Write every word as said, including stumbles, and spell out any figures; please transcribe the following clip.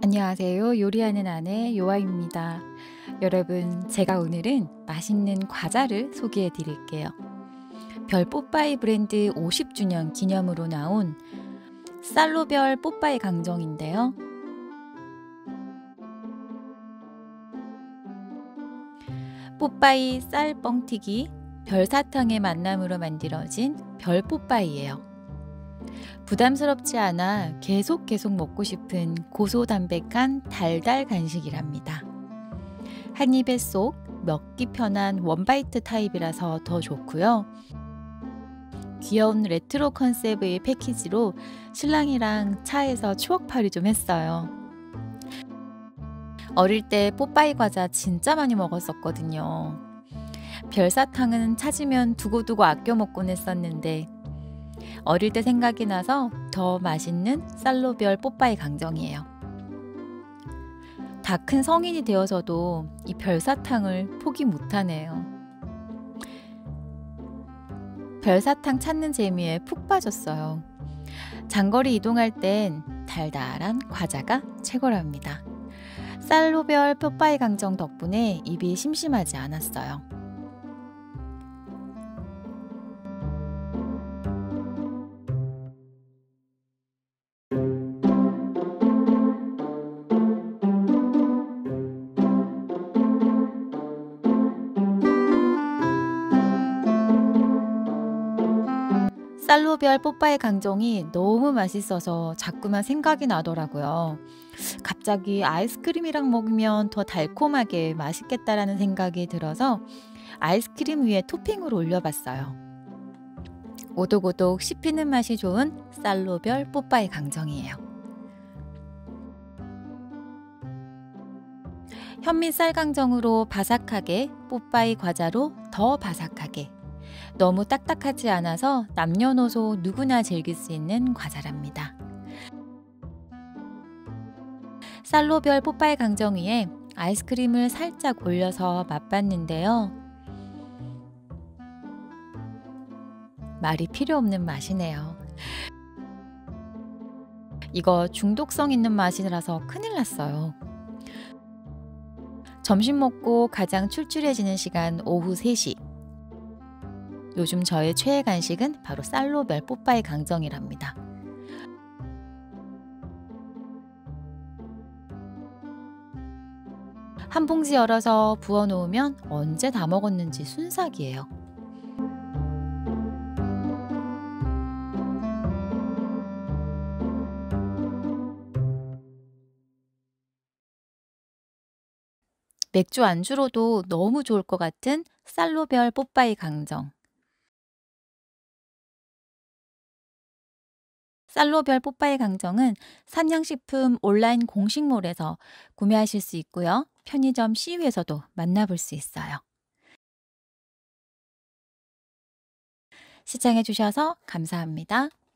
안녕하세요. 요리하는 아내 요아입니다. 여러분, 제가 오늘은 맛있는 과자를 소개해 드릴게요. 별 뽀빠이 브랜드 오십 주년 기념으로 나온 쌀로별 뽀빠이 강정인데요. 뽀빠이 쌀 뻥튀기, 별사탕의 만남으로 만들어진 별 뽀빠이예요. 부담스럽지 않아 계속 계속 먹고 싶은 고소담백한 달달 간식이랍니다. 한 입에 쏙 먹기 편한 원바이트 타입이라서 더 좋고요. 귀여운 레트로 컨셉의 패키지로 신랑이랑 차에서 추억팔이 좀 했어요. 어릴 때 뽀빠이 과자 진짜 많이 먹었었거든요. 별사탕은 찾으면 두고두고 아껴 먹곤 했었는데 어릴 때 생각이 나서 더 맛있는 쌀로별 뽀빠이 강정이에요. 다 큰 성인이 되어서도 이 별사탕을 포기 못하네요. 별사탕 찾는 재미에 푹 빠졌어요. 장거리 이동할 땐 달달한 과자가 최고랍니다. 쌀로별 뽀빠이 강정 덕분에 입이 심심하지 않았어요. 쌀로별 뽀빠이 강정이 너무 맛있어서 자꾸만 생각이 나더라고요. 갑자기 아이스크림이랑 먹으면 더 달콤하게 맛있겠다라는 생각이 들어서 아이스크림 위에 토핑으로 올려봤어요. 오독오독 씹히는 맛이 좋은 쌀로별 뽀빠이 강정이에요. 현미 쌀강정으로 바삭하게, 뽀빠이 과자로 더 바삭하게. 너무 딱딱하지 않아서 남녀노소 누구나 즐길 수 있는 과자랍니다. 쌀로별 뽀빠이 강정 위에 아이스크림을 살짝 올려서 맛봤는데요. 말이 필요 없는 맛이네요. 이거 중독성 있는 맛이라서 큰일 났어요. 점심 먹고 가장 출출해지는 시간 오후 세 시. 요즘 저의 최애 간식은 바로 쌀로별 뽀빠이 강정이랍니다. 한 봉지 열어서 부어 놓으면 언제 다 먹었는지 순삭이에요. 맥주 안주로도 너무 좋을 것 같은 쌀로별 뽀빠이 강정. 쌀로별 뽀빠이 강정은 삼양식품 온라인 공식몰에서 구매하실 수 있고요. 편의점 씨유에서도 만나볼 수 있어요. 시청해 주셔서 감사합니다.